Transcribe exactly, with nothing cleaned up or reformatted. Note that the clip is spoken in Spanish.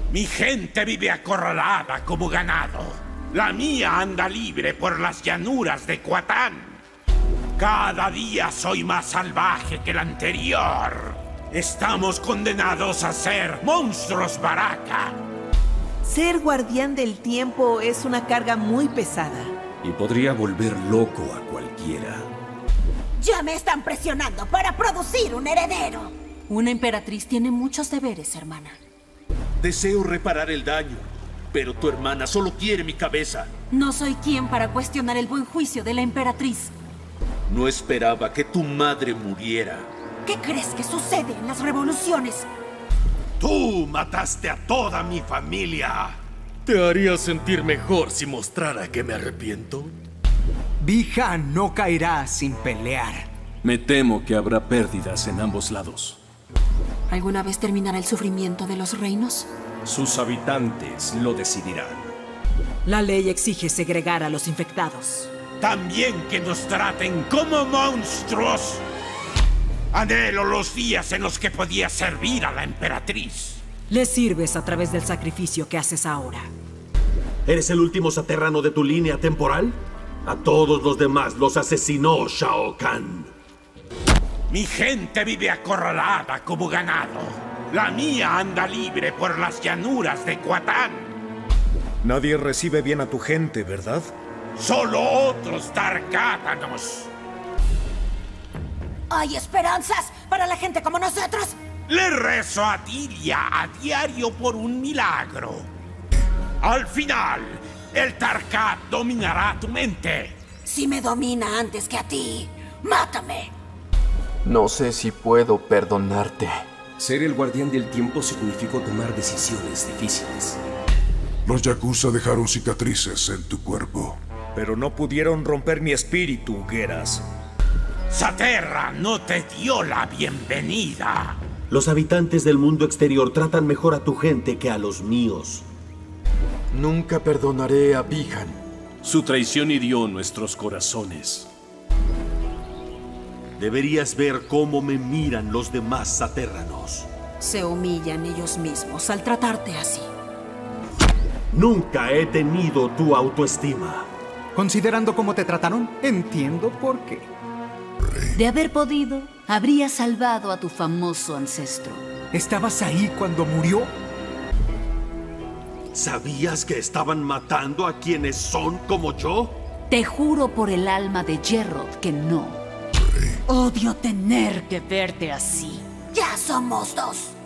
Mi gente vive acorralada como ganado. La mía anda libre por las llanuras de Kuatan. Cada día soy más salvaje que el anterior. Estamos condenados a ser monstruos Baraka. Ser guardián del tiempo es una carga muy pesada. Y podría volver loco a cualquiera. Ya me están presionando para producir un heredero. Una emperatriz tiene muchos deberes, hermana. Deseo reparar el daño, pero tu hermana solo quiere mi cabeza. No soy quien para cuestionar el buen juicio de la emperatriz. No esperaba que tu madre muriera. ¿Qué crees que sucede en las revoluciones? Tú mataste a toda mi familia. ¿Te haría sentir mejor si mostrara que me arrepiento? Bi-Han no caerá sin pelear. Me temo que habrá pérdidas en ambos lados. ¿Alguna vez terminará el sufrimiento de los reinos? Sus habitantes lo decidirán. La ley exige segregar a los infectados. También que nos traten como monstruos. Anhelo los días en los que podía servir a la emperatriz. Le sirves a través del sacrificio que haces ahora. ¿Eres el último saterrano de tu línea temporal? A todos los demás los asesinó Shao Kahn. Mi gente vive acorralada como ganado. La mía anda libre por las llanuras de Kuatan. Nadie recibe bien a tu gente, ¿verdad? Solo otros Tarkátanos. ¿Hay esperanzas para la gente como nosotros? Le rezo a Tilia a diario por un milagro. Al final, el Tarkat dominará tu mente. Si me domina antes que a ti, mátame. No sé si puedo perdonarte. Ser el guardián del tiempo significó tomar decisiones difíciles. Los Yakuza dejaron cicatrices en tu cuerpo. Pero no pudieron romper mi espíritu, Geras. Saterra no te dio la bienvenida. Los habitantes del mundo exterior tratan mejor a tu gente que a los míos. Nunca perdonaré a Bi-Han. Su traición hirió nuestros corazones. Deberías ver cómo me miran los demás saterranos. Se humillan ellos mismos al tratarte así. Nunca he tenido tu autoestima. Considerando cómo te trataron, entiendo por qué. De haber podido, habría salvado a tu famoso ancestro. ¿Estabas ahí cuando murió? ¿Sabías que estaban matando a quienes son como yo? Te juro por el alma de Jerrod que no. Odio tener que verte así. Ya somos dos.